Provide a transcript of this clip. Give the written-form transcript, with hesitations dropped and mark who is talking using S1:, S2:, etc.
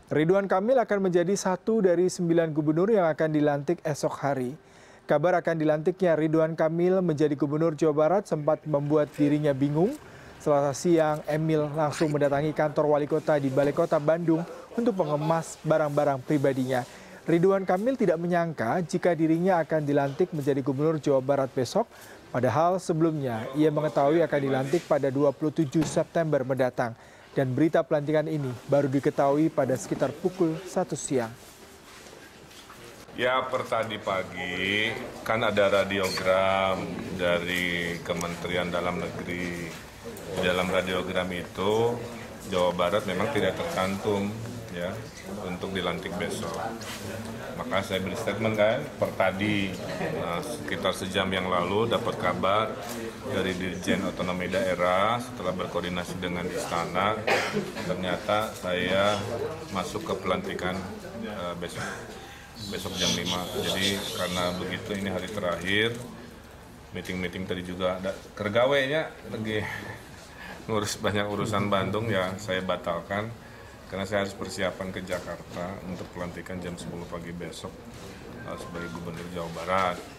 S1: Ridwan Kamil akan menjadi satu dari 9 gubernur yang akan dilantik esok hari. Kabar akan dilantiknya Ridwan Kamil menjadi gubernur Jawa Barat sempat membuat dirinya bingung. Selasa siang, Emil langsung mendatangi kantor wali kota di Balai Kota Bandung untuk mengemas barang-barang pribadinya. Ridwan Kamil tidak menyangka jika dirinya akan dilantik menjadi gubernur Jawa Barat besok, padahal sebelumnya ia mengetahui akan dilantik pada 27 September mendatang. Dan berita pelantikan ini baru diketahui pada sekitar pukul 1 siang.
S2: Ya, per tadi pagi kan ada radiogram dari Kementerian Dalam Negeri. Di dalam radiogram itu Jawa Barat memang tidak tercantum ya untuk dilantik besok. Maka saya beri statement kan per tadi sekitar sejam yang lalu dapat kabar dari Dirjen Otonomi Daerah setelah berkoordinasi dengan istana, ternyata saya masuk ke pelantikan besok jam 5. Jadi karena begitu ini hari terakhir, meeting tadi juga ada kergawainya lagi ngurus banyak urusan Bandung ya saya batalkan karena saya harus persiapan ke Jakarta untuk pelantikan jam 10 pagi besok sebagai Gubernur Jawa Barat.